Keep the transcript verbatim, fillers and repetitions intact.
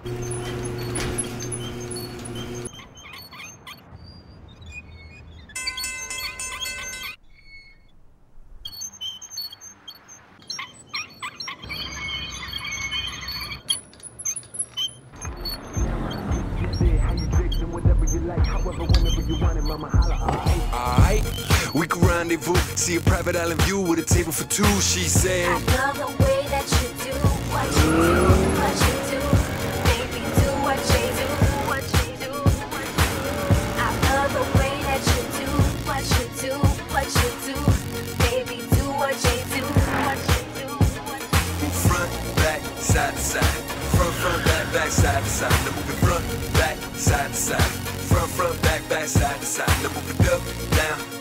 Alright, we can rendezvous. See a private island view with a table for two. She said, I love the way that you do what you do, what you do. Baby, do what you do, what you do. I love the way that you do what you do, what you do. Baby, do what you do, what you do. front, back, side to side. Front, front, back, back, side to side. Now move it front, back, side to side. Front, front, back, back, side to side. Now move it up, down,